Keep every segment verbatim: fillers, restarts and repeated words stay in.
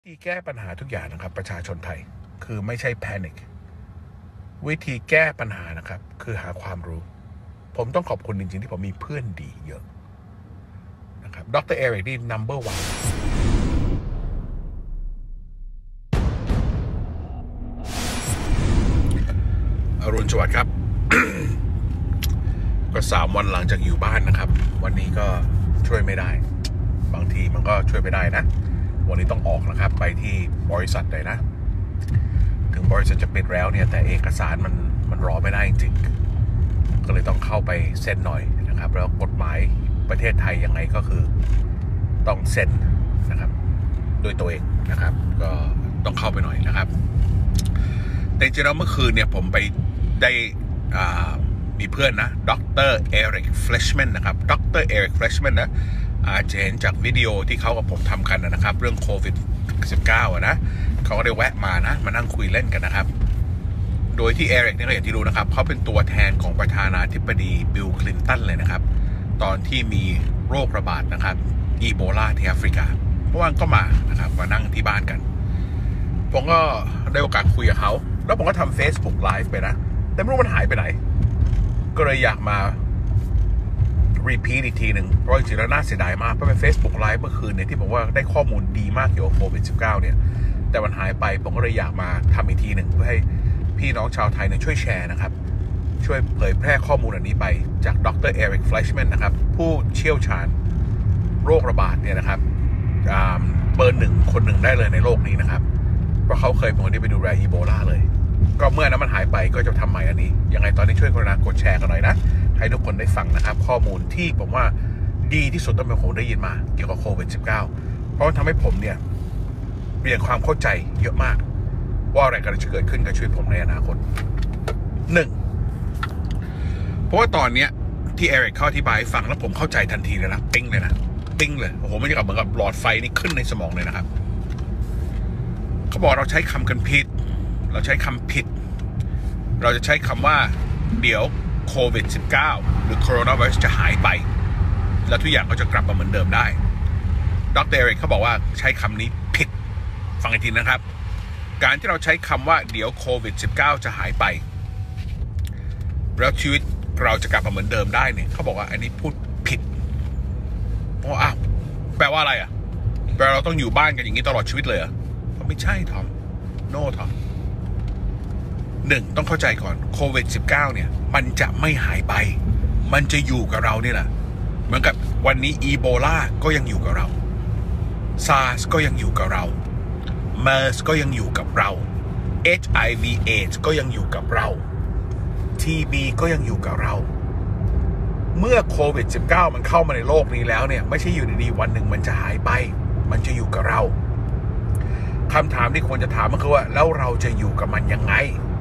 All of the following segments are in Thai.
วิธีแก้ปัญหาทุกอย่างนะครับประชาชนไทยคือไม่ใช่แพนิควิธีแก้ปัญหานะครับคือหาความรู้ผมต้องขอบคุณจริงๆที่ผมมีเพื่อนดีเยอะนะครับดรเอริกนี่ number one อรุณสวัสดิ์ครับ ก็สามวันหลังจากอยู่บ้านนะครับวันนี้ก็ช่วยไม่ได้บางทีมันก็ช่วยไม่ได้นะวันนี้ต้องออกนะครับไปที่บริษัทเลยนะถึงบริษัทจะปิดแล้วเนี่ยแต่เอกสารมันมันรอไม่ได้จริงๆก็เลยต้องเข้าไปเซ็นหน่อยนะครับแล้วกฎหมายประเทศไทยยังไงก็คือต้องเซ็นนะครับด้วยตัวเองนะครับก็ต้องเข้าไปหน่อยนะครับแต่จริงๆแล้วเมื่อคืนเนี่ยผมไปได้มีเพื่อนนะดรเอริกเฟลชแมนนะครับดรเอริกเฟลชแมนนะอาจจะเห็นจากวิดีโอที่เขากับผมทำกันนะครับเรื่องโควิด สิบเก้า นะเขาก็ได้แวะมานะมานั่งคุยเล่นกันนะครับโดยที่เอริกเนี่ยก็อย่างที่รู้นะครับเขาเป็นตัวแทนของประธานาธิบดีบิลคลินตันเลยนะครับตอนที่มีโรคระบาดนะครับอีโบลาที่แอฟริกาเมื่อวานก็มานะครับมานั่งที่บ้านกันผมก็ได้โอกาสคุยกับเขาแล้วผมก็ทำ Facebook Live ไปนะแต่ไม่รู้มันหายไปไหนก็เลยอยากมารีพีทอีกทีหนึ่งเพราะจริงๆแล้วน่าเสียดายมากเพราะเป็น Facebook Live เมื่อคืนเนี่ยที่ผมว่าได้ข้อมูลดีมากเกี่ยวกับโควิด สิบเก้า เนี่ยแต่มันหายไปผมก็เลยอยากมาทำอีกทีหนึ่งเพื่อให้พี่น้องชาวไทยเนี่ยช่วยแชร์นะครับช่วยเผยแพร่ข้อมูลอันนี้ไปจากดรเอริกเฟลชแมนนะครับผู้เชี่ยวชาญโรคระบาดเนี่ยนะครับเบอร์หนึ่งคนหนึ่งได้เลยในโลกนี้นะครับเพราะเขาเคยเป็นคนที่ไปดูแลอีโบลาเลยก็เมื่อนั้นมันหายไปก็จะทำใหม่อันนี้ยังไงตอนนี้ช่วยกรุณากดแชร์กันหน่อยนะให้ทุกคนได้ฟังนะครับข้อมูลที่ผมว่าดีที่สุดตั้งแต่ผมได้ยินมาเกี่ยวกับโควิด สิบเก้า เพราะมันทำให้ผมเนี่ยเปลี่ยนความเข้าใจเยอะมากว่าอะไรกำลังจะเกิดขึ้นกับชีวิตผมในอนาคตหนึ่งเพราะว่าตอนเนี้ยที่เอริกเข้าอธิบายฟังแล้วผมเข้าใจทันทีเลยนะปิ้งเลยนะปิ้งเลยโอ้โหมันจะกับเหมือนกับหลอดไฟนี่ขึ้นในสมองเลยนะครับเขาบอกเราใช้คำกันผิดเราใช้คำผิดเราจะใช้คำว่าเดี๋ยวโควิด สิบเก้า หรือโคโรนาไวรัสจะหายไปแล้วทุกอย่างก็จะกลับมาเหมือนเดิมได้ดรเอริกเขาบอกว่าใช้คำนี้ผิดฟังอีกทีนะครับการที่เราใช้คำว่าเดี๋ยวโควิด สิบเก้า จะหายไปแล้วชีวิตเราจะกลับมาเหมือนเดิมได้เนี่ยเขาบอกว่าอันนี้พูดผิดเพราะอ้าวแปลว่าอะไรอ่ะแปลว่าเราต้องอยู่บ้านกันอย่างนี้ตลอดชีวิตเลยเหรอไม่ใช่ทอมโน่ทอมหนึ่งต้องเข้าใจก่อนโควิด สิบเก้า เนี่ยมันจะไม่หายไปมันจะอยู่กับเรานี่แหละเหมือนกับวันนี้อีโบลาก็ยังอยู่กับเราซาร์สก็ยังอยู่กับเราเมอร์สก็ยังอยู่กับเรา เอช ไอ วี เอดส์ ก็ยังอยู่กับเรา ที บี ก็ยังอยู่กับเราเมื่อโควิด สิบเก้า มันเข้ามาในโลกนี้แล้วเนี่ยไม่ใช่อยู่ดีๆวันหนึ่งมันจะหายไปมันจะอยู่กับเราคำถามที่ควรจะถามก็คือว่าแล้วเราจะอยู่กับมันยังไง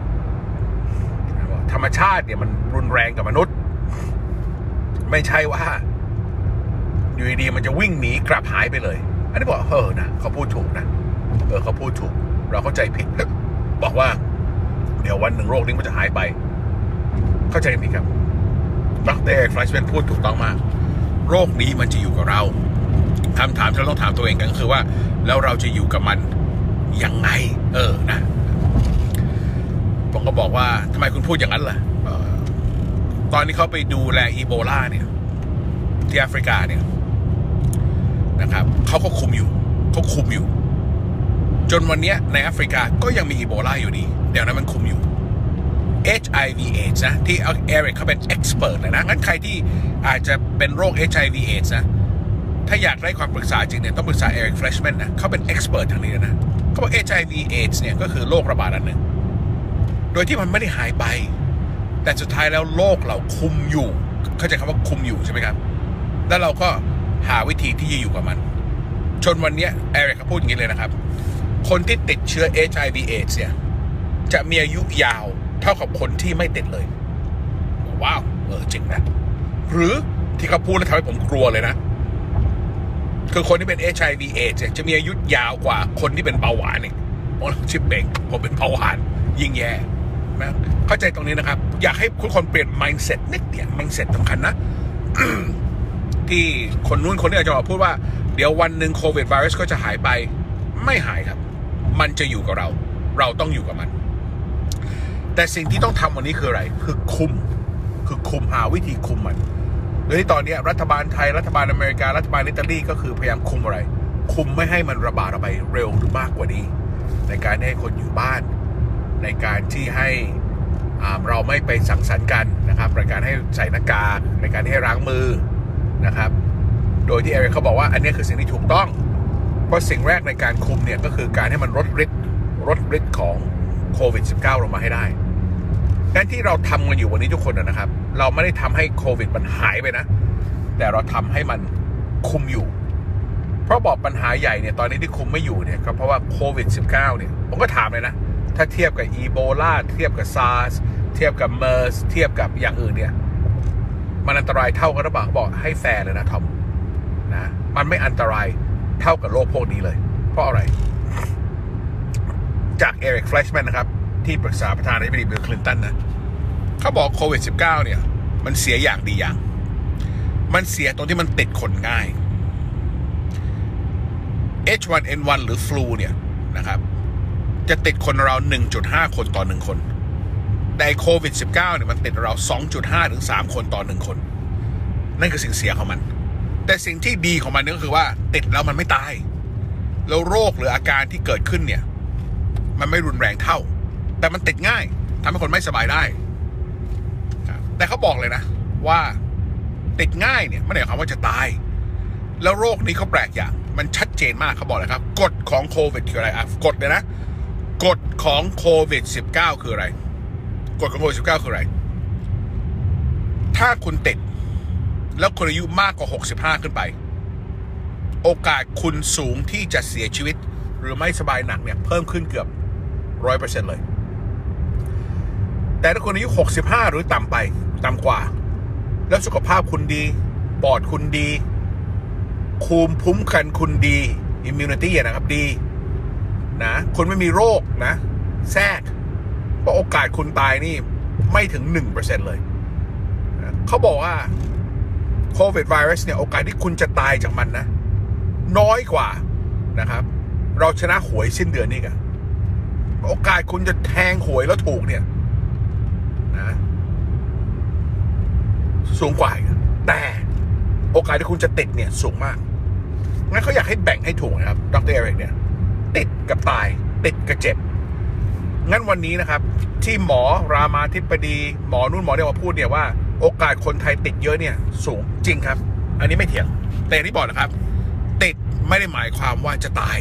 ธรรมชาติเนี่ยมันรุนแรงกับมนุษย์ไม่ใช่ว่าอยู่ดีๆมันจะวิ่งหนีกลับหายไปเลยอันนี้บอกเออนะเขาพูดถูกนะเออเขาพูดถูกเราเข้าใจผิดบอกว่าเดี๋ยววันหนึ่งโรคนี้มันจะหายไปเข้าใจผิดครับดรเอริกเฟลชแมนพูดถูกต้องมากโรคนี้มันจะอยู่กับเราคำถามที่เราต้องถามตัวเองกันก็คือว่าแล้วเราจะอยู่กับมันยังไงเออนะผมก็บอกว่าทำไมคุณพูดอย่างนั้นล่ะตอนนี้เขาไปดูแลอีโบลาเนี่ยที่แอฟริกาเนี่ยนะครับเขาก็คุมอยู่เขาคุมอยู่จนวันนี้ในแอฟริกาก็ยังมีอีโบลาอยู่ดีเดี๋ยวนั้นมันคุมอยู่ เอช ไอ วี เอดส์ นะที่เอริกเขาเป็นเอ็กซ์เพรสเลยนะงั้นใครที่อาจจะเป็นโรค เอช ไอ วี เอดส์ นะถ้าอยากได้ความปรึกษาจริงเนี่ยต้องปรึกษาเอริกเฟลชแมนนะเขาเป็นเอ็กซ์เพรสทางนี้นะเขาบอก เอช ไอ วี เอดส์ เนี่ยก็คือโรคระบาดอันหนึ่งโดยที่มันไม่ได้หายไปแต่สุดท้ายแล้วโลกเราคุมอยู่เข้าใจคำว่าคุมอยู่ใช่ไหมครับแล้วเราก็หาวิธีที่จะอยู่กับมันจนวันนี้เอริกเขาพูดอย่างนี้เลยนะครับคนที่ติดเชื้อ เอช ไอ วี เอดส์ เนี่ยจะมีอายุยาวเท่ากับคนที่ไม่ติดเลยว้าวเออจริงนะหรือที่เขาพูดแล้วทำให้ผมกลัวเลยนะคือคนที่เป็น เอช ไอ วี เอดส์ จะมีอายุยาวกว่าคนที่เป็นเบาหวานนี่ผมชิบเบ่งผมเป็นเบาหวานยิ่งแย่นะเข้าใจตรงนี้นะครับอยากให้ทุกคนเปลี่ยน mindset นิดเดียว mindset สำคัญนะ ที่คนนู้นคนนี้อาจจะมาพูดว่าเดี๋ยววันหนึ่งโควิดไวรัสก็จะหายไปไม่หายครับมันจะอยู่กับเราเราต้องอยู่กับมันแต่สิ่งที่ต้องทำวันนี้คืออะไรคือคุมคือคุมหาวิธีคุมมันโดยที่ตอนนี้รัฐบาลไทยรัฐบาลอเมริการัฐบาลอิตาลีก็คือพยายามคุมอะไรคุมไม่ให้มันระบาดออกไปเร็วหรือมากกว่านี้ในการให้คนอยู่บ้านในการที่ให้เราไม่ไปสังสรรค์กันนะครับในการให้ใส่หน้ากากในการให้ล้างมือนะครับโดยที่เอริกเขาบอกว่าอันนี้คือสิ่งที่ถูกต้องเพราะสิ่งแรกในการคุมเนี่ยก็คือการให้มันลดฤทธิ์ลดฤทธิ์ของโควิด สิบเก้า ลงมาให้ได้งั้นที่เราทำกันอยู่วันนี้ทุกคนนะครับเราไม่ได้ทำให้โควิดมันหายไปนะแต่เราทำให้มันคุมอยู่เพราะบอกปัญหาใหญ่เนี่ยตอนนี้ที่คุมไม่อยู่เนี่ยก็เพราะว่าโควิด สิบเก้า เนี่ยผมก็ถามเลยนะถ้าเทียบกับอีโบลาเทียบกับซาร์สเทียบกับเมอร์สเทียบกับอย่างอื่นเนี่ยมันอันตรายเท่ากันหรือเปล่าเขาบอกให้แฟร์เลยนะทอมนะมันไม่อันตรายเท่ากับโรคพวกนี้เลยเพราะอะไรจากเอริก เฟลชแมนนะครับที่ปรึกษาประธานาธิบดีบิล คลินตันนะเขาบอกโควิด สิบเก้า เนี่ยมันเสียอย่างดีอย่างมันเสียตรงที่มันติดคนง่าย เอช วัน เอ็น วัน หรือฟลูเนี่ยนะครับจะติดคนเรา หนึ่งจุดห้า คนต่อหนึ่งคนแต่โควิด สิบเก้า เนี่ยมันติดเรา สองจุดห้า ถึง สาม คนต่อหนึ่งคนนั่นคือสิ่งเสียของมันแต่สิ่งที่ดีของมันก็คือว่าติดแล้วมันไม่ตายแล้วโรคหรืออาการที่เกิดขึ้นเนี่ยมันไม่รุนแรงเท่าแต่มันติดง่ายทำให้คนไม่สบายได้แต่เขาบอกเลยนะว่าติดง่ายเนี่ยไม่ได้หมายความว่าจะตายแล้วโรคนี้เขาแปลกอย่างมันชัดเจนมากเขาบอกเลยครับกฎของโควิดคืออะไรอ่ะกฎเลยนะกฎของโควิด สิบเก้า คืออะไรกฎของโควิด สิบเก้า คืออะไรถ้าคุณติดแล้วคนอายุมากกว่าหกสิบห้าขึ้นไปโอกาสคุณสูงที่จะเสียชีวิตหรือไม่สบายหนักเนี่ยเพิ่มขึ้นเกือบ ร้อยเปอร์เซ็นต์ เลยแต่ถ้าคนอายุหกสิบห้าหรือต่ำไปต่ำกว่าแล้วสุขภาพคุณดีปอดคุณดีภูมิคุ้มกันคุณดี immunity นะครับดีนะคุณไม่มีโรคนะแทรกเพราะโอกาสคุณตายนี่ไม่ถึง หนึ่งเปอร์เซ็นต์ เลยนะเขาบอกว่าโควิดไวรัสเนี่ยโอกาสที่คุณจะตายจากมันนะน้อยกว่านะครับเราชนะหวยสิ้นเดือนนี่กันโอกาสคุณจะแทงหวยแล้วถูกเนี่ยนะสูงกว่าแต่โอกาสที่คุณจะติดเนี่ยสูงมากงั้นเขาอยากให้แบ่งให้ถูกนะครับดร.เอริกเนี่ยติดกับตายติดกับเจ็บงั้นวันนี้นะครับที่หมอรามาธิบดีหมอนู่นหมอเนี่ยมาพูดเนี่ยว่าโอกาสคนไทยติดเยอะเนี่ยสูงจริงครับอันนี้ไม่เถียงแต่ที่บอกนะครับติดไม่ได้หมายความว่าจะตาย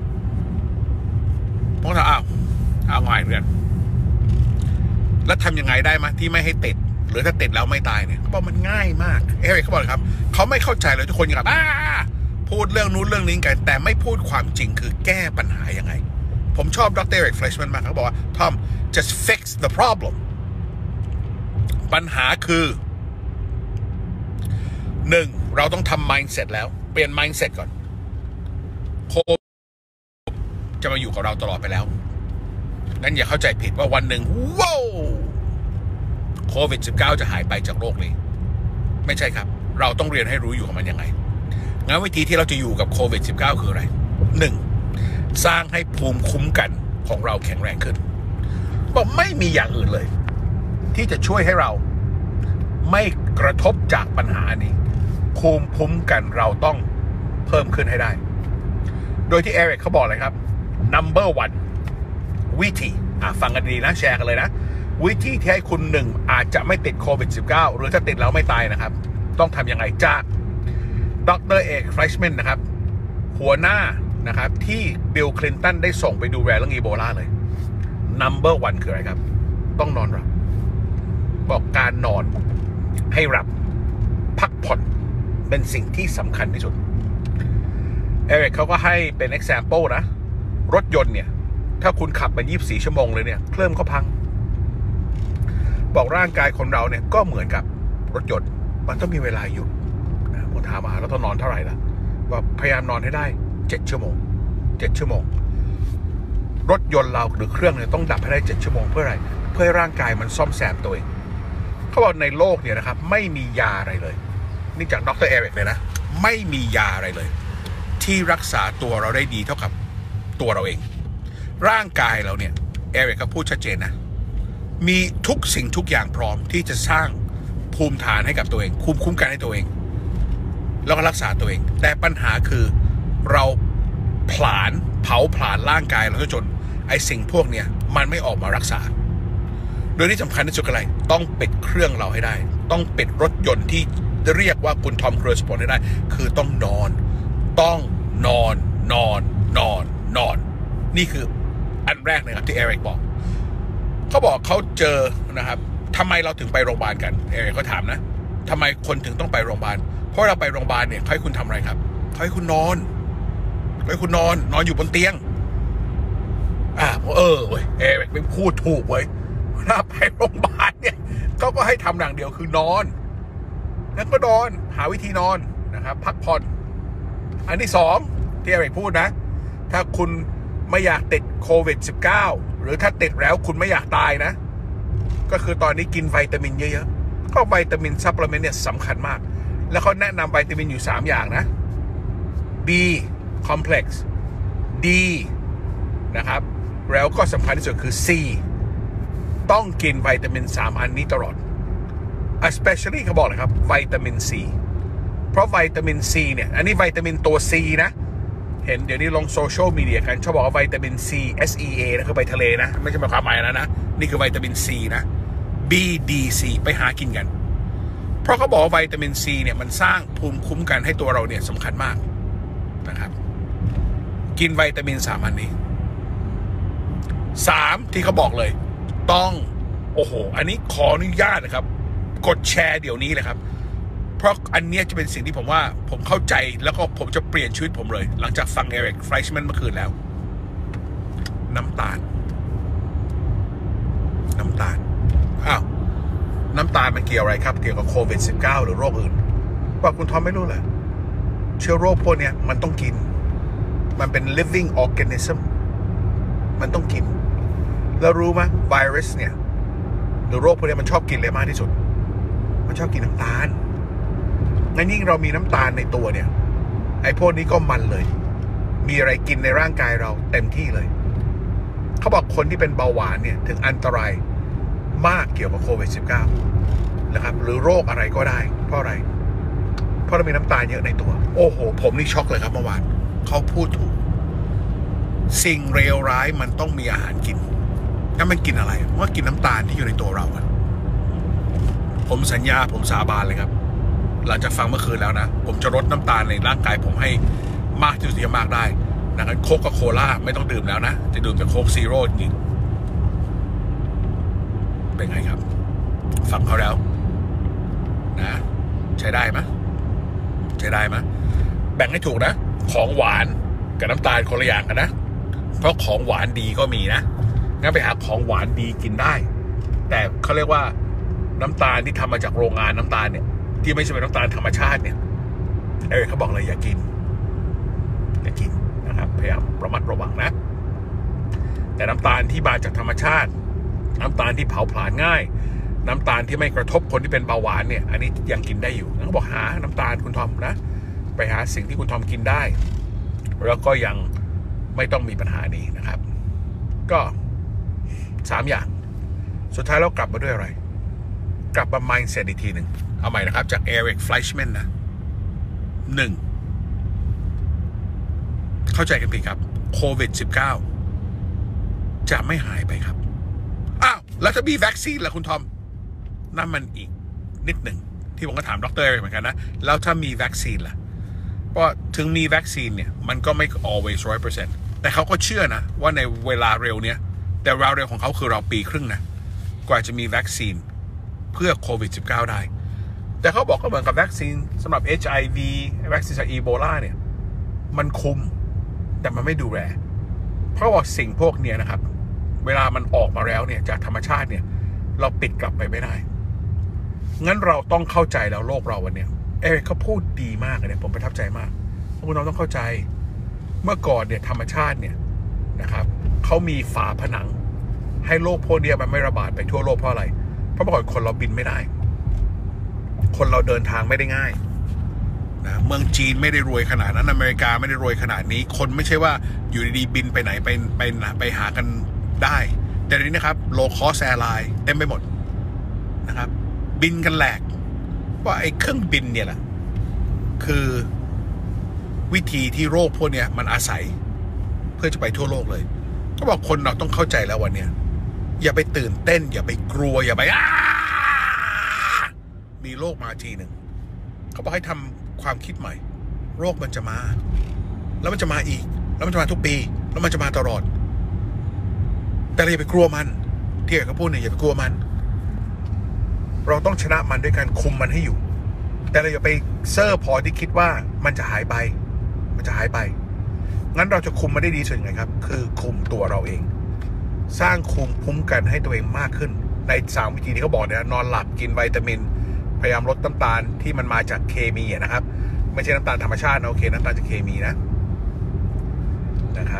พวกเราอ้าวเอาง่ายเพื่อนแล้วทำยังไงได้มั้ยที่ไม่ให้ติดหรือถ้าติดแล้วไม่ตายเนี่ยเขาบอกมันง่ายมากเอริกเขาบอกครับเขาไม่เข้าใจเลยทุกคนอย่างแบบพูดเรื่องนู้นเรื่องนี้กันแต่ไม่พูดความจริงคือแก้ปัญหายังไงผมชอบดร.เอริก เฟลชแมนมากเขาบอกว่า Tom just fix the problem ปัญหาคือหนึ่งเราต้องทำ mindset แล้วเปลี่ยน mindset ก่อนโควิดจะมาอยู่กับเราตลอดไปแล้วงั้นอย่าเข้าใจผิดว่าวันหนึ่งว้าวโควิด สิบเก้า จะหายไปจากโลกนี้ไม่ใช่ครับเราต้องเรียนให้รู้อยู่กับมันยังไงงั้นวิธีที่เราจะอยู่กับโควิด สิบเก้า คืออะไรหนึ่งสร้างให้ภูมิคุ้มกันของเราแข็งแรงขึ้นบอกไม่มีอย่างอื่นเลยที่จะช่วยให้เราไม่กระทบจากปัญหานี้ภูมิคุ้มกันเราต้องเพิ่มขึ้นให้ได้โดยที่เอริกเขาบอกเลยครับ number one วิธีอ่ะฟังกันดีนะแชร์กันเลยนะวิธีที่ให้คุณหนึ่งอาจจะไม่ติดโควิด สิบเก้า หรือถ้าติดแล้วไม่ตายนะครับต้องทำยังไงจากดร.เอก เฟลชแมนนะครับหัวหน้านะครับที่บิล คลินตันได้ส่งไปดูแลเรื่องอีโบลาเลย number one คืออะไรครับต้องนอนหลับบอกการนอนให้หลับพักผ่อนเป็นสิ่งที่สำคัญที่สุดเอริกเขาก็ให้เป็น example นะรถยนต์เนี่ยถ้าคุณขับไปยี่สิบสี่ชั่วโมงเลยเนี่ยเครื่องก็พังบอกร่างกายคนเราเนี่ยก็เหมือนกับรถยนต์มันต้องมีเวลาหยุดนะผมถามมาแล้วต้องนอนเท่าไหร่ล่ะว่าพยายามนอนให้ได้เจ็ดชั่วโมงเจ็ดชั่วโมงรถยนต์เราหรือเครื่องเนี่ยต้องดับให้ได้เจ็ดชั่วโมงเพื่ออะไรเพื่อให้ร่างกายมันซ่อมแซมตัวเองเขาบอกในโลกเนี่ยนะครับไม่มียาอะไรเลยนี่จากดร.เอริกเลยนะไม่มียาอะไรเลยที่รักษาตัวเราได้ดีเท่ากับตัวเราเองร่างกายเราเนี่ยเอริกก็พูดชัดเจนนะมีทุกสิ่งทุกอย่างพร้อมที่จะสร้างภูมิฐานให้กับตัวเองภูมิคุ้มกันให้ตัวเองแล้วก็รักษาตัวเองแต่ปัญหาคือเราผลาญเผาผลาญร่างกายเราจนไอ้สิ่งพวกเนี้ยมันไม่ออกมารักษาโดยที่สำคัญที่สุดคืออะไรต้องปิดเครื่องเราให้ได้ต้องปิดรถยนต์ที่เรียกว่าคุณทอมครูซปอนให้ได้คือต้องนอนต้องนอนนอนนอนนอนนี่คืออันแรกนะครับที่เอริกบอกเขาบอกเขาเจอนะครับทำไมเราถึงไปโรงพยาบาลกันเอริกเขาถามนะทำไมคนถึงต้องไปโรงพยาบาลเพราะเราไปโรงพยาบาลเนี่ยเขาให้คุณทำอะไรครับเขาให้คุณนอนเขาให้คุณนอนนอนอยู่บนเตียงอ่าเออเว้ยเอริกไม่พูดถูกเว้ยถ้าไปโรงพยาบาลเนี่ยเขาก็ให้ทำอย่างเดียวคือนอนแล้วก็นอนหาวิธีนอนนะครับพักผ่อนอันที่สองที่เอริกพูดนะถ้าคุณไม่อยากติดโควิด สิบเก้า หรือถ้าติดแล้วคุณไม่อยากตายนะก็คือตอนนี้กินวิตามินเยอะๆก็วิตามินซัพพลีเมนต์เนี่ยสำคัญมากแล้วเขาแนะนำวิตามินอยู่สามอย่างนะ B complex D นะครับแล้วก็สำคัญที่สุดคือ C ต้องกินวิตามินสามอันนี้ตลอด especially เขาบอกเลยครับวิตามิน C เพราะวิตามิน C เนี่ยอันนี้วิตามินตัว C นะเห็นเดี๋ยวนี้ลงโซเชียลมีเดียกันชอบบอกว่าวิตามิน C S E A นะคือไปทะเลนะไม่ใช่หมายความหมายนะนะนี่คือวิตามิน C นะ B D C ไปหากินกันเพราะเขาบอกว่าวิตามิน C เนี่ยมันสร้างภูมิคุ้มกันให้ตัวเราเนี่ยสำคัญมากนะครับกินวิตามินสามอันนี้สามที่เขาบอกเลยต้องโอ้โหอันนี้ขออนุญาตนะครับกดแชร์เดี๋ยวนี้เลยครับเพราะอันนี้จะเป็นสิ่งที่ผมว่าผมเข้าใจแล้วก็ผมจะเปลี่ยนชีวิตผมเลยหลังจากฟังเอริกไฟช์แมนเมื่อคืนแล้วน้ำตาลน้ำตาลอ้าวน้ำตาลมันเกี่ยวอะไรครับเกี่ยวกับโควิด สิบเก้า หรือโรคอื่นว่าคุณทอมไม่รู้เลยเชื้อโรคพวกนี้มันต้องกินมันเป็น living organism มันต้องกินแล้วรู้ไหมไวรัสเนี่ยหรือโรคพวกนี้มันชอบกินอะไรมากที่สุดมันชอบกินน้ำตาลงั้นยิ่งเรามีน้ำตาลในตัวเนี่ยไอ้พวกนี้ก็มันเลยมีอะไรกินในร่างกายเราเต็มที่เลยเขาบอกคนที่เป็นเบาหวานเนี่ยถึงอันตรายมากเกี่ยวกับโควิด สิบเก้า นะครับหรือโรคอะไรก็ได้เพราะอะไรเพราะเรามีน้ำตาลเยอะในตัวโอ้โหผมนี่ช็อกเลยครับเมื่อวานเขาพูดถูกสิ่งเลวร้ายมันต้องมีอาหารกินถ้ามันกินอะไรว่ากินน้ำตาลที่อยู่ในตัวเราอะผมสัญญาผมสาบานเลยครับหลังจากฟังเมื่อคืนแล้วนะผมจะลดน้ำตาลในร่างกายผมให้มากที่สุดที่จะมากได้ดังนั้นโคคาโคล่าไม่ต้องดื่มแล้วนะจะดื่มแต่โค้กซีโร่จริงเป็นไงครับฟังเขาแล้วนะใช้ได้ไหมใช้ได้ไหมแบ่งให้ถูกนะของหวานกับน้ำตาลคนละอย่างกันนะเพราะของหวานดีก็มีนะงั้นไปหาของหวานดีกินได้แต่เขาเรียกว่าน้ำตาลที่ทำมาจากโรงงานน้ำตาลเนี่ยที่ไม่ใช่เป็นน้ำตาลธรรมชาติเนี่ยเออเขาบอกเลยอย่ากินอย่ากินนะครับพยายามระมัดระวังนะแต่น้ำตาลที่มาจากธรรมชาติน้ำตาลที่เผาผลาญง่ายน้ำตาลที่ไม่กระทบคนที่เป็นเบาหวานเนี่ยอันนี้ยังกินได้อยู่เขาบอกหาน้ำตาลคุณทอมนะไปหาสิ่งที่คุณทอมกินได้แล้วก็ยังไม่ต้องมีปัญหานี้นะครับก็สามอย่างสุดท้ายเรากลับมาด้วยอะไรกลับมา mindset อีกทีหนึ่งเอาใหม่นะครับจาก Eric Fleischman นะหนึ่งเข้าใจกันผิดครับโควิด สิบเก้า จะไม่หายไปครับอ้าวแล้วถ้ามีวัคซีนล่ะคุณทอมนั่นมันอีกนิดหนึ่งที่ผมก็ถามดร. เหมือนกันนะแล้วถ้ามีวัคซีนล่ะเพราะถึงมีวัคซีนเนี่ยมันก็ไม่ always ร้อยเปอร์เซ็นต์ แต่เขาก็เชื่อนะว่าในเวลาเร็วเนี้ยแต่เวลาเร็วของเขาคือเราปีครึ่งนะกว่าจะมีวัคซีนเพื่อโควิด สิบเก้า ได้แต่เขาบอกก็เหมือนกับวัคซีนสำหรับ เอช ไอ วี วัคซีนจากอีโบลาเนี่ยมันคุมแต่มันไม่ดูแลเพราะว่าสิ่งพวกเนี้ยนะครับเวลามันออกมาแล้วเนี่ยจากธรรมชาติเนี่ยเราปิดกลับไปไม่ได้งั้นเราต้องเข้าใจแล้วโลกเราวันเนี้ยเอริกเขาพูดดีมากเลยเนี่ยผมประทับใจมากพวกเราต้องเข้าใจเมื่อก่อนเนี่ยธรรมชาติเนี่ยนะครับเขามีฝาผนังให้โรคพวกนี้มันไม่ระบาดไปทั่วโลกเพราะอะไรเพราะเมื่อก่อนคนเราบินไม่ได้คนเราเดินทางไม่ได้ง่ายนะเมืองจีนไม่ได้รวยขนาดนั้นอเมริกาไม่ได้รวยขนาดนี้คนไม่ใช่ว่าอยู่ดีๆบินไปไหนไปไปไปหากันได้แต่ทีนี้นะครับโลคอสแอร์ไลน์เต็มไปหมดนะครับบินกันแหลกว่าไอ้เครื่องบินเนี่ยแหละคือวิธีที่โรคพวกเนี้ยมันอาศัยเพื่อจะไปทั่วโลกเลยก็บอกคนเราต้องเข้าใจแล้ววันเนี้ยอย่าไปตื่นเต้นอย่าไปกลัวอย่าไปอ้ามีโรคมาทีหนึ่งเขาบอกให้ทำความคิดใหม่โรคมันจะมาแล้วมันจะมาอีกแล้วมันจะมาทุกปีแล้วมันจะมาตลอดแต่เราอย่าไปกลัวมันที่เขาพูดเนี่ยอย่าไปกลัวมันเราต้องชนะมันด้วยการคุมมันให้อยู่แต่เราอย่าไปเซ่อพอที่คิดว่ามันจะหายไปมันจะหายไปงั้นเราจะคุมมันได้ดีสุดยังไงครับคือคุมตัวเราเองสร้างคุมคุ้มกันให้ตัวเองมากขึ้นในสามวิธีที่เขาบอกเนี่ยนอนหลับกินวิตามินพยายามลดน้ำตาลที่มันมาจากเคมีนะครับไม่ใช่น้ำตาลธรรมชาตินะโอเคน้ำตาลจากเคมีนะนะครับ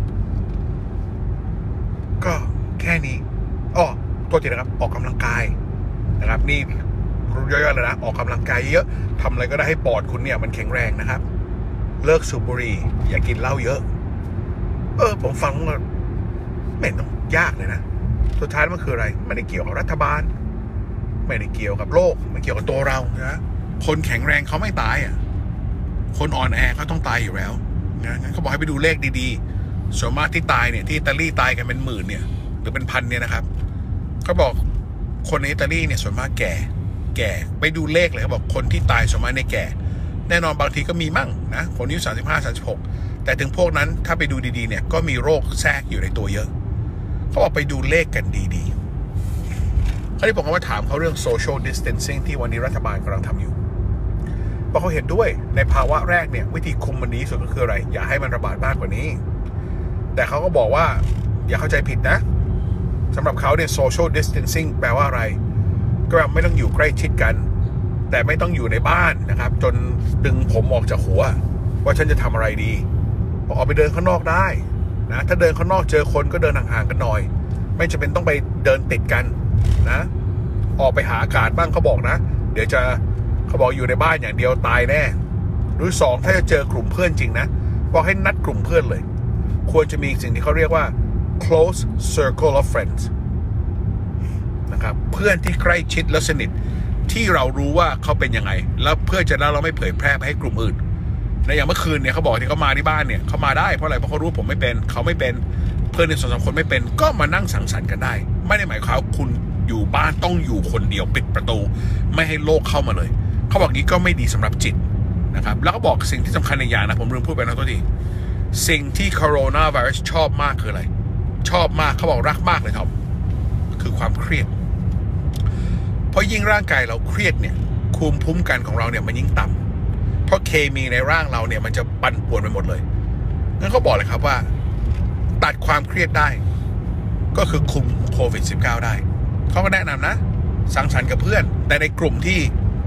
ก็แค่นี้อ้อตัวทีนะครับออกกำลังกายนะครับนี่เยอะๆเลยนะออกกำลังกายเยอะทำอะไรก็ได้ให้ปอดคุณเนี่ยมันแข็งแรงนะครับเลิกสูบบุหรี่อย่ากินเหล้าเยอะเออผมฟังว่าไม่ต้องยากเลยนะสุดท้ายมันคืออะไรไม่ได้เกี่ยวกับรัฐบาลไม่ได้เกี่ยวกับโลกไม่เกี่ยวกับตัวเรานะคนแข็งแรงเขาไม่ตายอ่ะคนอ่อนแอเขาต้องตายอยู่แล้วนะงั้นเขาบอกให้ไปดูเลขดีๆส่วนมากที่ตายเนี่ยที่อิตาลีตายกันเป็นหมื่นเนี่ยหรือเป็นพันเนี่ยนะครับเขาบอกคนในอิตาลีเนี่ยส่วนมากแก่แก่ไปดูเลขเลยเขาบอกคนที่ตายส่วนมากในแก่แน่นอนบางทีก็มีมั่งนะคนอายุสามสิบห้า สามสิบหกแต่ถึงพวกนั้นถ้าไปดูดีๆเนี่ยก็มีโรคแทรกอยู่ในตัวเยอะเขาบอกไปดูเลขกันดีๆเขาที่ผมก็มาถามเขาเรื่อง social distancing ที่วันนี้รัฐบาลกำลังทำอยู่เพราะเขาเห็นด้วยในภาวะแรกเนี่ยวิธีคุมมันดีสุดก็คืออะไรอย่าให้มันระบาดมากกว่านี้แต่เขาก็บอกว่าอย่าเข้าใจผิดนะสำหรับเขาเนี่ย social distancing แปลว่าอะไรก็ไม่ต้องอยู่ใกล้ชิดกันแต่ไม่ต้องอยู่ในบ้านนะครับจนดึงผมออกจากหัวว่าฉันจะทำอะไรดีออกไปเดินข้างนอกได้นะถ้าเดินข้างนอกเจอคนก็เดินห่างๆกันหน่อยไม่จำเป็นต้องไปเดินติดกันนะออกไปหาอากาศบ้างเขาบอกนะเดี๋ยวจะเขาบอกอยู่ในบ้านอย่างเดียวตายแน่หรือสองถ้าจะเจอกลุ่มเพื่อนจริงนะบอกให้นัดกลุ่มเพื่อนเลยควรจะมีสิ่งที่เขาเรียกว่า close circle of friends นะครับเพื่อนที่ใกล้ชิดและสนิทที่เรารู้ว่าเขาเป็นยังไงแล้วเพื่อจะได้เราไม่เผยแพร่ไปให้กลุ่มอื่นในอย่างเมื่อคืนเนี่ยเขาบอกที่เขามาที่บ้านเนี่ยเขามาได้เพราะอะไรเพราะเขารู้ผมไม่เป็นเขาไม่เป็นเพื่อนในสองสามคนไม่เป็นก็มานั่งสังสรรค์กันได้ไม่ได้หมายความคุณอยู่บ้านต้องอยู่คนเดียวปิดประตูไม่ให้โลกเข้ามาเลยเขาบอกนี้ก็ไม่ดีสำหรับจิตนะครับแล้วก็บอกสิ่งที่สำคัญในอย่างนะผมลืมพูดไปนะตัวทีสิ่งที่โคโรนาไวรัสชอบมากคืออะไรชอบมากเขาบอกรักมากเลยครับคือความเครียดเพราะยิ่งร่างกายเราเครียดเนี่ยภูมิคุ้มกันของเราเนี่ยมันยิ่งต่ำเพราะเคมีในร่างเราเนี่ยมันจะปั่นป่วนไปหมดเลยงั้นเขาบอกเลยครับว่าตัดความเครียดได้ก็คือคุมโควิด สิบเก้า ได้เขาก็แนะนำนะสังสรรค์กับเพื่อนแต่ในกลุ่มที่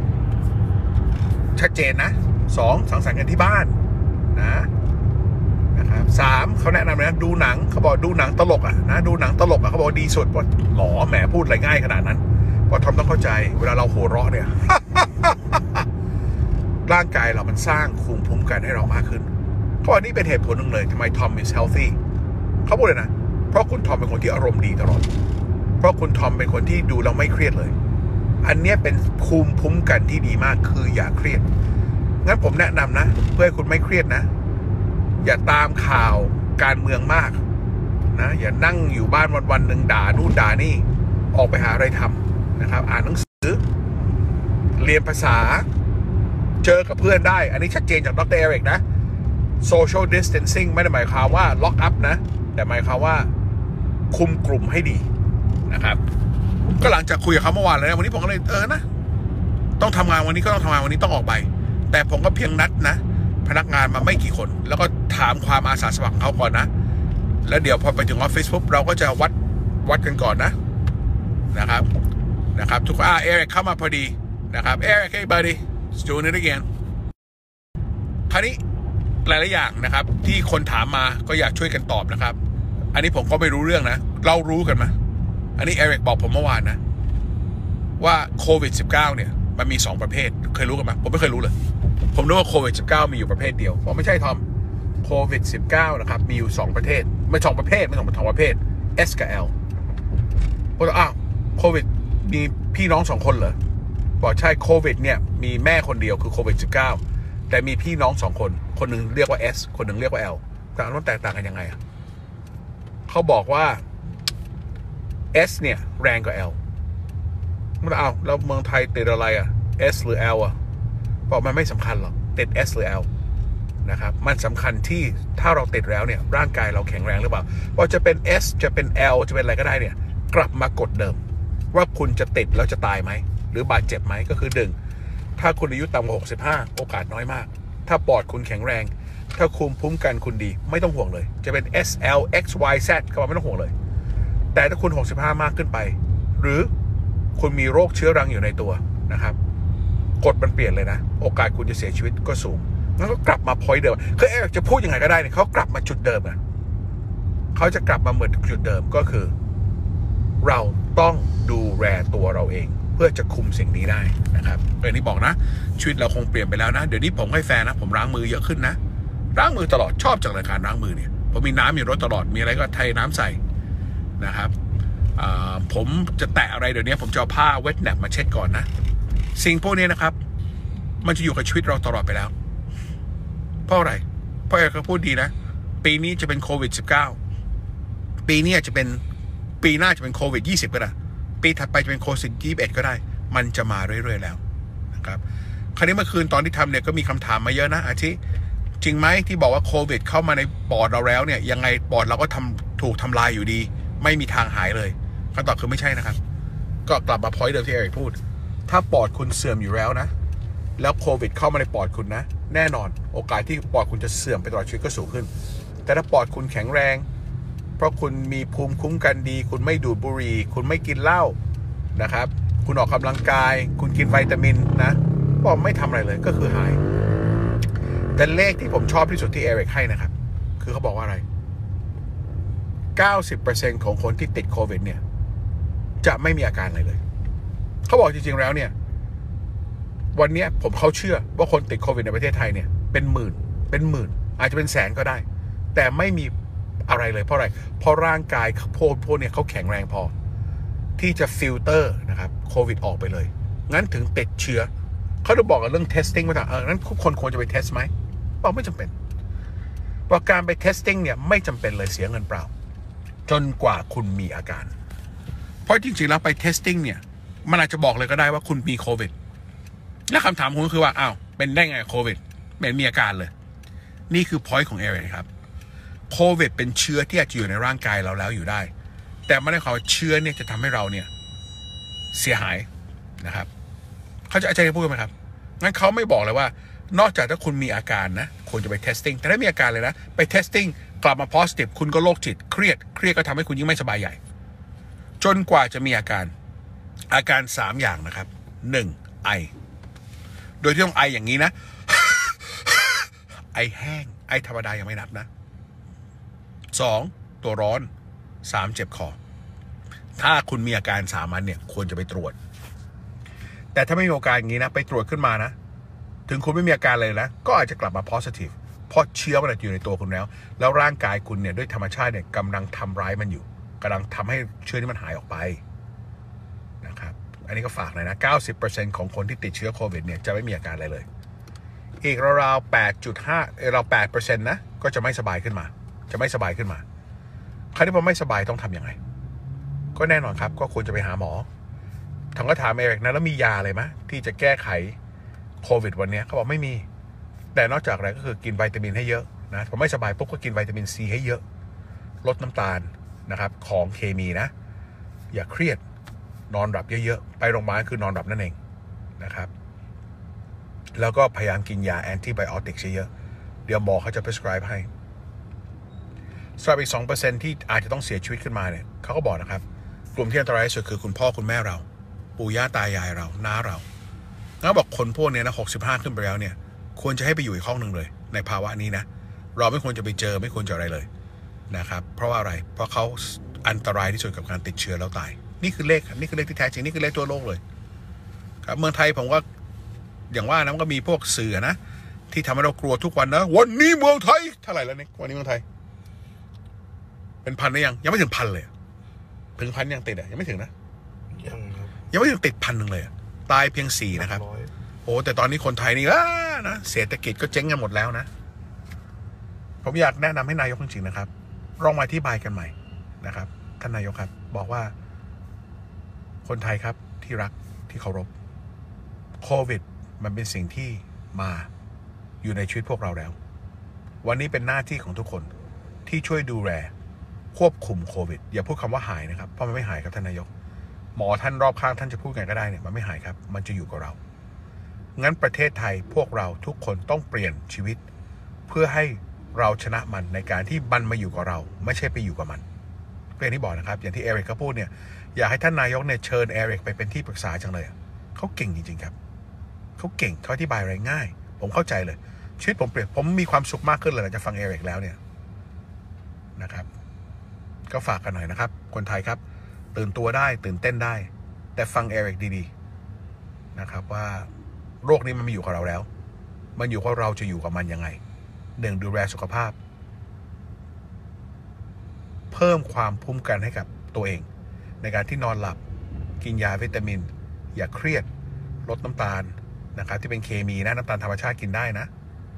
ชัดเจนนะสองสังสรรค์กันที่บ้านนะนะครับสามเขาแนะนำนะดูหนังเขาบอกดูหนังตลกอ่ะนะดูหนังตลกอ่ะเขาบอกดีสุดว่าหมอแหมพูดอะไรง่ายขนาดนั้นว่าทอมต้องเข้าใจเวลาเราหัวเราะเนี่ย ร่างกายเรามันสร้างภูมิคุ้มกันให้เรามากขึ้นเขาบอกนี่เป็นเหตุผลหนึ่งเลยทำไมทอม is healthy เขาพูดเลยนะเพราะคุณทอมเป็นคนที่อารมณ์ดีตลอดเพราะคุณทอมเป็นคนที่ดูเราไม่เครียดเลยอันนี้เป็นภูมิคุ้มกันที่ดีมากคืออย่าเครียดงั้นผมแนะนำนะเพื่อให้คุณไม่เครียดนะอย่าตามข่าวการเมืองมากนะอย่านั่งอยู่บ้านวันวันหนึ่งด่านู่นด่านี่ออกไปหาอะไรทำนะครับอ่านหนังสือเรียนภาษาเจอกับเพื่อนได้อันนี้ชัดเจนจากดร.เอริกนะ social distancing ไม่ได้หมายความว่า lock up นะแต่หมายความว่าคุมกลุ่มให้ดีนะครับก็หลังจากคุยกับเขาเมื่อวานแล้ววันนี้ผมก็เลยเออนะต้องทำงานวันนี้ก็ต้องทำงานวันนี้ต้องออกไปแต่ผมก็เพียงนัดนะพนักงานมาไม่กี่คนแล้วก็ถามความอาสาสมัครเขาก่อนนะแล้วเดี๋ยวพอไปถึงออฟฟิศปุ๊บเราก็จะวัดวัดกันก่อนนะนะครับนะครับทุกคนอ่าเอริกเข้ามาพอดีนะครับเอริก hey buddy let's do it again คราวนี้หลายๆอย่างนะครับที่คนถามมาก็อยากช่วยกันตอบนะครับอันนี้ผมก็ไม่รู้เรื่องนะเรารู้กันไหมอันนี้เอริกบอกผมเมื่อวานนะว่าโควิด สิบเก้า เนี่ยมันมีสองประเภทเคยรู้กันไหมผมไม่เคยรู้เลยผมนึกว่าโควิด สิบเก้า มีอยู่ประเภทเดียวบอกไม่ใช่ทอมโควิด สิบเก้า นะครับมีอยู่สองประเทศไม่สองประเภทไม่สองสองประเภท S กับ L บอกอ้าวโควิดมีพี่น้องสองคนเหรอบอกใช่โควิดเนี่ยมีแม่คนเดียวคือโควิด สิบเก้า แต่มีพี่น้องสองคนคนหนึ่งเรียกว่า S คนหนึ่งเรียกว่า L แต่มันแตกต่างกันยังไงอ่ะเขาบอกว่า S เนี่ยแรงกว่า L มันเอาแล้วเมืองไทยติดอะไรอ่ะ S หรือ L อ่ะบอกมันไม่สำคัญหรอกติด S หรือ L นะครับมันสำคัญที่ถ้าเราติดแล้วเนี่ยร่างกายเราแข็งแรงหรือเปล่าว่าจะเป็น S จะเป็น L จะเป็นอะไรก็ได้เนี่ยกลับมากดเดิมว่าคุณจะติดแล้วจะตายไหมหรือบาดเจ็บไหมก็คือดึงถ้าคุณอายุต่ำกว่าหกสิบห้าโอกาสน้อยมากถ้าปอดคุณแข็งแรงถ้าคุมพุ่มกันคุณดีไม่ต้องห่วงเลยจะเป็น S L X Y Z ก็ไม่ต้องห่วงเลยแต่ถ้าคุณหกสิบห้ามากขึ้นไปหรือคุณมีโรคเชื้อรังอยู่ในตัวนะครับกฎมันเปลี่ยนเลยนะโอกาสคุณจะเสียชีวิตก็สูงงั้นก็กลับมาพอยต์เดิมคือเอ๊ะจะพูดยังไงก็ได้เนี่ยเขากลับมาจุดเดิมอ่ะเขาจะกลับมาเหมือนจุดเดิมก็คือเราต้องดูแลตัวเราเองเพื่อจะคุมสิ่งนี้ได้นะครับเรื่องนี้บอกนะชีวิตเราคงเปลี่ยนไปแล้วนะเดี๋ยวนี้ผมให้แฟนนะผมล้างมือเยอะขึ้นนะล้างมือตลอดชอบจังเลยการล้างมือเนี่ยผมมีน้ำอยู่รถตลอดมีอะไรก็เทน้ำใส่นะครับผมจะแตะอะไรเดี๋ยวนี้ผมจะเอาผ้าเวทแนปมาเช็ดก่อนนะสิ่งพวกนี้นะครับมันจะอยู่กับชีวิตเราตลอดไปแล้วเพราะอะไรเพราะเอกเขาพูดดีนะปีนี้จะเป็นโควิด สิบเก้า ปีนี้จะเป็นปีหน้าจะเป็นโควิดยี่สิบก็ได้ปีถัดไปจะเป็นโควิดยี่สิบเอ็ดก็ได้มันจะมาเรื่อยๆแล้วนะครับคราวนี้เมื่อคืนตอนที่ทำเนี่ยก็มีคำถามมาเยอะนะอาทิจริงไหมที่บอกว่าโควิดเข้ามาในปอดเราแล้วเนี่ยยังไงปอดเราก็ทำถูกทำลายอยู่ดีไม่มีทางหายเลยคำตอบคือไม่ใช่นะครับก็กลับมาพอยต์เดิมที่เอกพูดถ้าปอดคุณเสื่อมอยู่แล้วนะแล้วโควิดเข้ามาในปอดคุณนะแน่นอนโอกาสที่ปอดคุณจะเสื่อมไปตลอดชีวิตก็สูงขึ้นแต่ถ้าปอดคุณแข็งแรงเพราะคุณมีภูมิคุ้มกันดีคุณไม่ดูดบุหรี่คุณไม่กินเหล้านะครับคุณออกกำลังกายคุณกินวิตามินนะปอดไม่ทำอะไรเลยก็คือหายแต่เลขที่ผมชอบที่สุดที่เอริกให้นะครับคือเขาบอกว่าอะไร เก้าสิบเปอร์เซ็นต์ ของคนที่ติดโควิดเนี่ยจะไม่มีอาการอะไรเลยเขาบอกจริงๆแล้วเนี่ยวันนี้ผมเขาเชื่อว่าคนติดโควิดในประเทศไทยเนี่ยเป็นหมื่นเป็นหมื่นอาจจะเป็นแสนก็ได้แต่ไม่มีอะไรเลยเพราะอะไรเพราะร่างกายพวกพวกเนี่ยเขาแข็งแรงพอที่จะฟิลเตอร์นะครับโควิดออกไปเลยงั้นถึงติดเชื้อเขาจะบอกกันเรื่อง testing มาต่างเออนั้นทุกคนควรจะไปเทสไหมบอกไม่จำเป็นเพราะการไป testing เนี่ยไม่จำเป็นเลยเสียเงินเปล่าจนกว่าคุณมีอาการเพราะจริงๆแล้วไป testing เนี่ยมันอาจจะบอกเลยก็ได้ว่าคุณมีโควิดและคำถามผมก็คือว่าอ้าวเป็นได้ไงโควิดไม่มีอาการเลยนี่คือ point ของเอเรครับโควิดเป็นเชื้อที่อาจจะอยู่ในร่างกายเราแล้วอยู่ได้แต่ไม่ได้ความว่าเชื้อเนี่ยจะทำให้เราเนี่ยเสียหายนะครับเขาจะอาจารย์พูดไหมครับงั้นเขาไม่บอกเลยว่านอกจากถ้าคุณมีอาการนะควรจะไป testing แต่ถ้ามีอาการเลยนะไป testing กลับมา positive คุณก็โรคจิตเครียดเครียดก็ทำให้คุณยิ่งไม่สบายใหญ่จนกว่าจะมีอาการอาการสามอย่างนะครับหนึ่งไอโดยที่ต้องไออย่างนี้นะ ไอแห้งไอธรรมดายังไม่นับนะสองตัวร้อนสามเจ็บคอถ้าคุณมีอาการสามัญเนี่ยควรจะไปตรวจแต่ถ้าไม่มีอาการอย่างนี้นะไปตรวจขึ้นมานะถึงคุณไม่มีอาการเลยนะก็อาจจะกลับมา positive เพราะเชื้อมันอยู่ในตัวคุณแล้วแล้วร่างกายคุณเนี่ยด้วยธรรมชาติเนี่ยกำลังทำร้ายมันอยู่กำลังทำให้เชื้อนี้มันหายออกไปนะครับอันนี้ก็ฝากเลยนะ เก้าสิบเปอร์เซ็นต์ ของคนที่ติดเชื้อโควิดเนี่ยจะไม่มีอาการอะไรเลยอีกราวๆ แปดจุดห้า เออเรา แปดเปอร์เซ็นต์ นะก็จะไม่สบายขึ้นมาจะไม่สบายขึ้นมาคราวนี้พอไม่สบายต้องทำยังไงก็แน่นอนครับก็ควรจะไปหาหมอทางก็ถามเอริกนะแล้วมียาอะไรไหมที่จะแก้ไขโควิดวันนี้เขาบอกไม่มีแต่นอกจากอะไรก็คือกินวิตามินให้เยอะนะพอไม่สบายปุ๊บก็กินวิตามินซีให้เยอะลดน้ำตาลนะครับของเคมีนะอย่าเครียดนอนหลับเยอะๆไปโรงพยาบาลคือนอนหลับนั่นเองนะครับแล้วก็พยายามกินยาแอนติไบโอติกเยอะเดี๋ยวหมอเขาจะ prescribe ให้สำหรับอีก สองเปอร์เซ็นต์ ที่อาจจะต้องเสียชีวิตขึ้นมาเนี่ยเขาก็บอกนะครับกลุ่มที่อันตรายที่สุดคือคุณพ่อคุณแม่เราปู่ย่าตายายเราน้าเราแล้วบอกคนพวกนี้นะหกสิบห้าขึ้นไปแล้วเนี่ยควรจะให้ไปอยู่อีกห้องหนึ่งเลยในภาวะนี้นะเราไม่ควรจะไปเจอไม่ควรจะอะไรเลยนะครับเพราะว่าอะไรเพราะเขาอันตรายที่สุดกับการติดเชื้อแล้วตายนี่คือเลขนี่คือเลขที่แท้จริงนี่คือเลขทั่วโลกเลยครับเมืองไทยผมว่าอย่างว่านะมันก็มีพวกสื่อนะที่ทำให้เรากลัวทุกวันนะวันนี้เมืองไทยเท่าไหร่แล้วเนี่ยวันนี้เมืองไทยเป็นพันหรือยังยังไม่ถึงพันเลยถึงพันยังติดอ่ะยังไม่ถึงนะยังครับยังไม่ถึงติดพันหนึ่งเลยตายเพียงสี่นะครับโอ้แต่ตอนนี้คนไทยนี่นะเศรษฐกิจก็เจ๊งกันหมดแล้วนะผมอยากแนะนำให้นายกจริงๆนะครับลองมาอธิบายกันใหม่นะครับท่านนายกครับบอกว่าคนไทยครับที่รักที่เคารพโควิดมันเป็นสิ่งที่มาอยู่ในชีวิตพวกเราแล้ววันนี้เป็นหน้าที่ของทุกคนที่ช่วยดูแลควบคุมโควิดอย่าพูดคำว่าหายนะครับเพราะมันไม่หายครับท่านนายกหมอท่านรอบข้างท่านจะพูดไงก็ได้เนี่ยมันไม่หายครับมันจะอยู่กับเรางั้นประเทศไทยพวกเราทุกคนต้องเปลี่ยนชีวิตเพื่อให้เราชนะมันในการที่มันมาอยู่กับเราไม่ใช่ไปอยู่กับมันก็อย่างที่บอกนะครับอย่างที่เอริกก็พูดเนี่ยอยากให้ท่านนายกเนี่ยเชิญเอริกไปเป็นที่ปรึกษาจังเลยเขาเก่งจริงๆครับเขาเก่งเขาอธิบายอะไรง่ายผมเข้าใจเลยชีวิตผมเปลี่ยนผมมีความสุขมากขึ้นเลยหลังจากฟังเอริกแล้วเนี่ยนะครับก็ฝากกันหน่อยนะครับคนไทยครับตื่นตัวได้ตื่นเต้นได้แต่ฟังเอริกดีๆนะครับว่าโรคนี้มันไม่อยู่กับเราแล้วมันอยู่กับเราจะอยู่กับมันยังไงหนึ่งดูแลสุขภาพเพิ่มความภูมิกันให้กับตัวเองในการที่นอนหลับกินยาวิตามินอย่าเครียดลดน้ำตาลนะครับที่เป็นเคมีนะน้ำตาลธรรมชาติกินได้นะ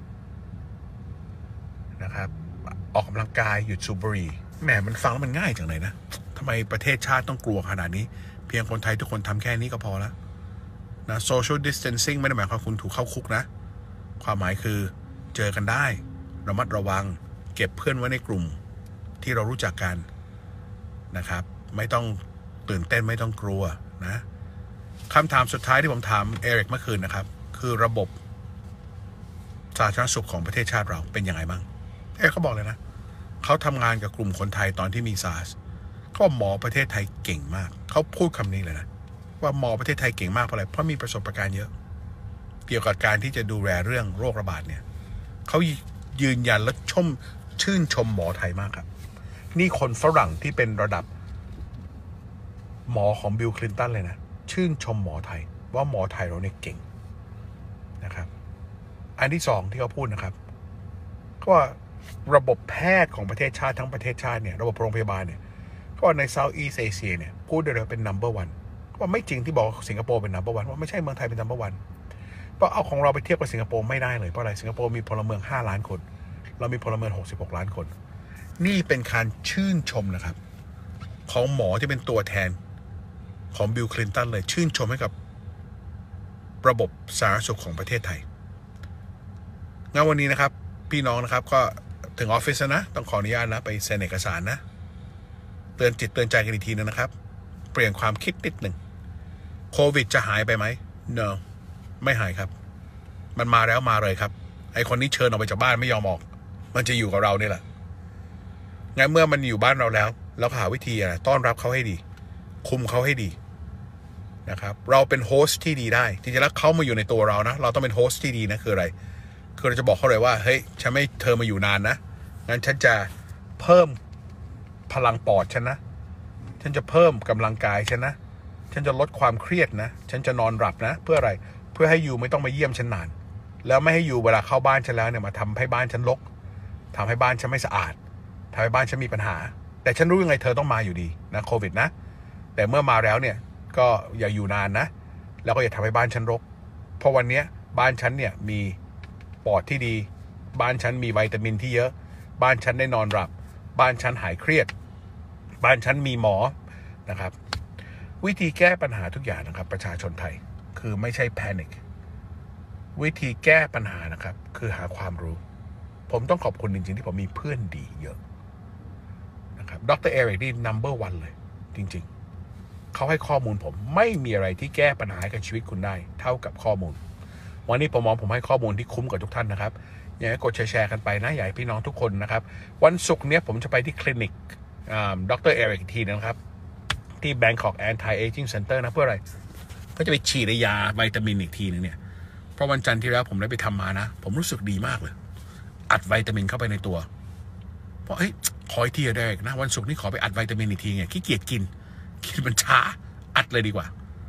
นะครับออกกำลังกายหยุดสูบบุหรี่แหมมันฟังแล้วมันง่ายจังเลยนะทำไมประเทศชาติต้องกลัวขนาดนี้เพียงคนไทยทุกคนทำแค่นี้ก็พอแล้วนะ social distancing ไม่ได้หมายความคุณถูกเข้าคุกนะความหมายคือเจอกันได้ระมัดระวังเก็บเพื่อนไว้ในกลุ่มที่เรารู้จักกันนะครับไม่ต้องตื่นเต้นไม่ต้องกลัวนะคำถามสุดท้ายที่ผมถามเอริกเมื่อคืนนะครับคือระบบสาธารณสุขของประเทศชาติเราเป็นยังไงบ้างเอริกเขาบอกเลยนะเขาทำงานกับกลุ่มคนไทยตอนที่มีซาร์สเขาบอกหมอประเทศไทยเก่งมากเขาพูดคำนี้เลยนะว่าหมอประเทศไทยเก่งมากเพราะอะไรเพราะมีประสบการณ์เยอะเกี่ยวกับการที่จะดูแลเรื่องโรคระบาดเนี่ยเขายืนยันและชมชื่นชมหมอไทยมากครับนี่คนฝรั่งที่เป็นระดับหมอของบิลคลินตันเลยนะชื่นชมหมอไทยว่าหมอไทยเราเนี่ยเก่งนะครับอันที่สองที่เขาพูดนะครับก็ว่าระบบแพทย์ของประเทศชาติทั้งประเทศชาติเนี่ยระบบโรงพยาบาลเนี่ยก็ใน Southeast Asia เนี่ยพูดได้เลยเป็น number one ว่าไม่จริงที่บอกสิงคโปร์เป็น number one ว่าไม่ใช่เมืองไทยเป็น number one เพราะเอาของเราไปเทียบกับสิงคโปร์ไม่ได้เลยเพราะอะไรสิงคโปร์มีพลเมืองห้าล้านคนเรามีพลเมืองหกสิบหกล้านคนนี่เป็นการชื่นชมนะครับของหมอที่เป็นตัวแทนของบิลคลินตันเลยชื่นชมให้กับระบบสาธารณสุขของประเทศไทยงั้นวันนี้นะครับพี่น้องนะครับก็ถึงออฟฟิศนะต้องขออนุญาตนะไปเซ็นเอกสารนะเตือนจิตเตือนใจกันอีกทีนึงนะครับเปลี่ยนความคิดนิดหนึ่งโควิดจะหายไปไหม no ไม่หายครับมันมาแล้วมาเลยครับไอคนนี้เชิญออกไปจากบ้านไม่ยอมออกมันจะอยู่กับเราเนี่ยแหละงั้นเมื่อมันอยู่บ้านเราแล้วเราหาวิธีอะไรต้อนรับเขาให้ดีคุมเขาให้ดีนะครับเราเป็นโฮสต์ที่ดีได้จริงๆแล้วเขามาอยู่ในตัวเรานะเราต้องเป็นโฮสต์ที่ดีนะคืออะไรคือเราจะบอกเขาเลยว่าเฮ้ยฉันไม่เธอมาอยู่นานนะงั้นฉันจะเพิ่มพลังปอดฉันนะฉันจะเพิ่มกำลังกายฉันนะฉันจะลดความเครียดนะฉันจะนอนหลับนะเพื่ออะไรเพื่อให้ยูไม่ต้องมาเยี่ยมฉันนานแล้วไม่ให้ยูเวลาเข้าบ้านฉันแล้วเนี่ยมาทำให้บ้านฉันรกทำให้บ้านฉันไม่สะอาดทำให้บ้านฉันมีปัญหาแต่ฉันรู้ยังไงเธอต้องมาอยู่ดีนะโควิดนะแต่เมื่อมาแล้วเนี่ยก็อย่าอยู่นานนะแล้วก็อย่าทำให้บ้านฉันรกเพราะวันนี้บ้านฉันเนี่ยมีปอดที่ดีบ้านฉันมีวิตามินที่เยอะบ้านฉันได้นอนหลับบ้านฉันหายเครียดบ้านฉันมีหมอนะครับวิธีแก้ปัญหาทุกอย่างนะครับประชาชนไทยคือไม่ใช่แพนิควิธีแก้ปัญหานะครับคือหาความรู้ผมต้องขอบคุณจริงๆที่ผมมีเพื่อนดีเยอะนะครับดร. เอริกนี่ number one เลยจริงๆเขาให้ข้อมูลผมไม่มีอะไรที่แก้ปัญหากับชีวิตคุณได้เท่ากับข้อมูลวันนี้ผมมองผมให้ข้อมูลที่คุ้มกับทุกท่านนะครับอยากให้กดแชร์กันไปนะอยากให้พี่น้องทุกคนนะครับวันศุกร์นี้ผมจะไปที่คลินิกดร. เอริกอีกทีนะครับที่ Bangkok Anti-Aging Center นะเพื่ออะไรก็จะไปฉีดยาวิตามินอีกทีนึงเนี่ยเพราะวันจันทร์ที่แล้วผมได้ไปทำมานะผมรู้สึกดีมากเลยอัดวิตามินเข้าไปในตัวเพราะเอ้ยขออีกทีได้นะวันศุกร์นี้ขอไปอัดวิตามินอีกทีไงขี้เกียจกินกินมันช้าอัดเลยดีกว่า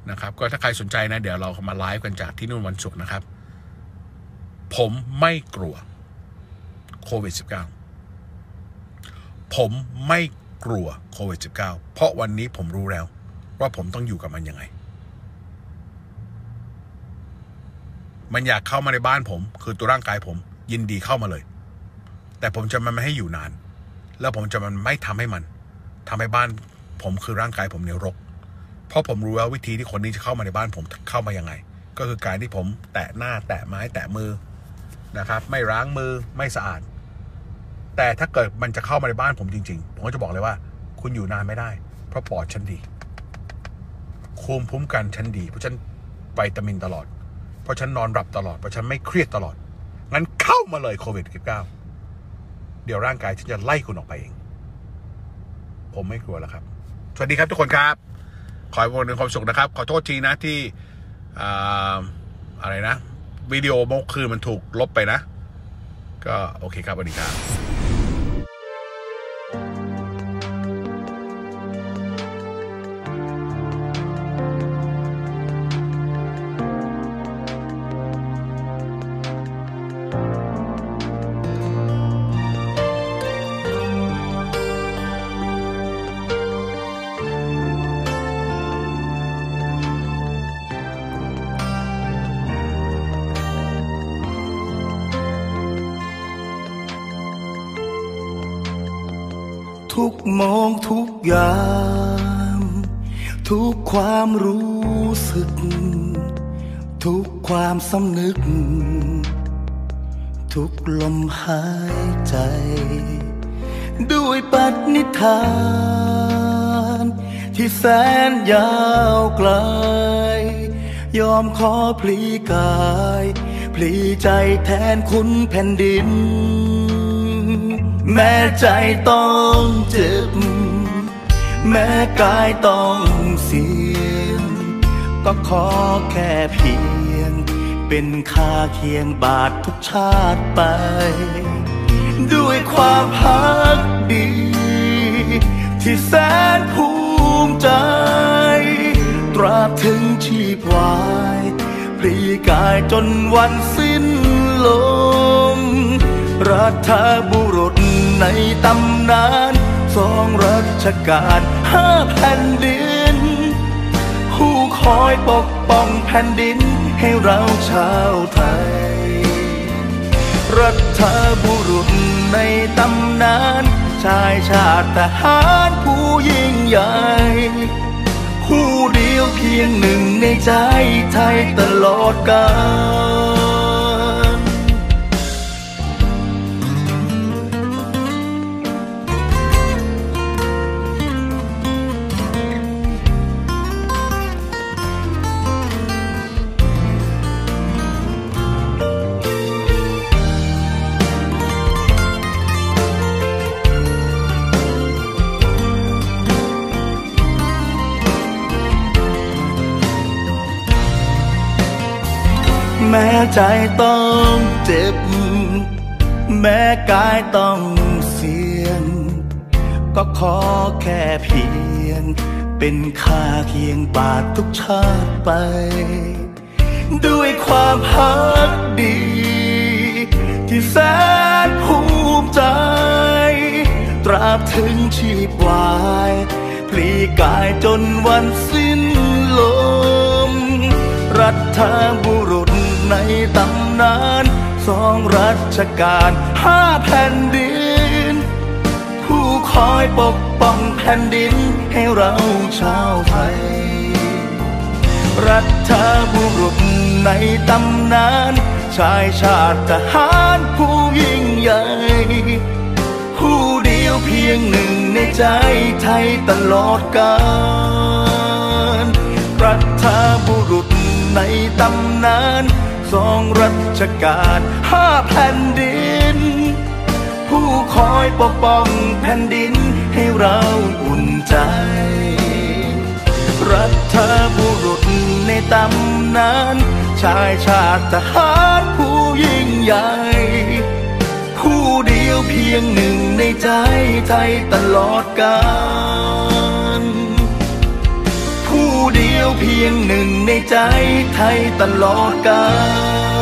นะครับก็ถ้าใครสนใจนะเดี๋ยวเรามาไลฟ์กันจากที่นู่นวันศุกร์นะครับผมไม่กลัวโควิด สิบเก้า ผมไม่กลัวโควิด สิบเก้า เพราะวันนี้ผมรู้แล้วว่าผมต้องอยู่กับมันยังไงมันอยากเข้ามาในบ้านผมคือตัวร่างกายผมยินดีเข้ามาเลยแต่ผมจะมันไม่ให้อยู่นานแล้วผมจะมันไม่ทำให้มันทำให้บ้านผมคือร่างกายผมเนี่ยรกเพราะผมรู้ว่าวิธีที่คนนี้จะเข้ามาในบ้านผมเข้ามายังไงก็คือการที่ผมแตะหน้าแตะไม้แตะมือนะครับไม่ล้างมือไม่สะอาดแต่ถ้าเกิดมันจะเข้ามาในบ้านผมจริงๆผมก็จะบอกเลยว่าคุณอยู่นานไม่ได้เพราะปอดฉันดีภูมิคุ้มกันฉันดีเพราะฉันวิตามินตลอดเพราะฉันนอนหลับตลอดเพราะฉันไม่เครียดตลอดงั้นเข้ามาเลยโควิด สิบเก้า เดี๋ยวร่างกายฉันจะไล่คุณออกไปเองผมไม่กลัวแล้วครับสวัสดีครับทุกคนครับขอให้วันนึงความสุขนะครับขอโทษทีนะที่อะไรนะวิดีโอเมื่อคืนมันถูกลบไปนะก็โอเคครับสวัสดีครับทุกมองทุกอย่างทุกความรู้สึกทุกความสำนึกทุกลมหายใจด้วยปณิธานที่แสนยาวไกลยอมขอพลีกายพลีใจแทนคุณแผ่นดินแม้ใจต้องเจ็บแม้กายต้องเสี่ยงก็ขอแค่เพียงเป็นค่าเคียงบาททุกชาติไปด้วยความพักดีที่แสนภูมิใจตราบถึงชีพวายพลีกายจนวันสิ้นลมรัฐบุรุษในตำนานสองรัชกาลห้าแผ่นดินผู้คอยปกป้องแผ่นดินให้เราชาวไทยรัฐบุรุษในตำนานชายชาติทหารผู้ยิ่งใหญ่ผู้เดียวเพียงหนึ่งในใจไทยตลอดกาลแม้ใจต้องเจ็บแม้กายต้องเสี่ยงก็ขอแค่เพียงเป็นค่าเคียงบาททุกชาติไปด้วยความพักดีที่แสนภูมิใจตราบถึงชีพวายพลีกายจนวันสิ้นลมรัฐบุรุษในตำนานสองรัชกาลห้าแผ่นดินผู้คอยปกป้องแผ่นดินให้เราชาวไทยรัฐบุรุษในตำนานชายชาติทหารผู้ยิ่งใหญ่ผู้เดียวเพียงหนึ่งในใจไทยตลอดกาลรัฐบุรุษในตำนานสองรัชกาลห้าแผ่นดินผู้คอยปกป้องแผ่นดินให้เราอุ่นใจรัฐบุรุษในตำนานชายชาติทหารผู้ยิ่งใหญ่ผู้เดียวเพียงหนึ่งในใจไทยตลอดกาลผู้เดียวเพียงหนึ่งในใจไทยตลอดกาล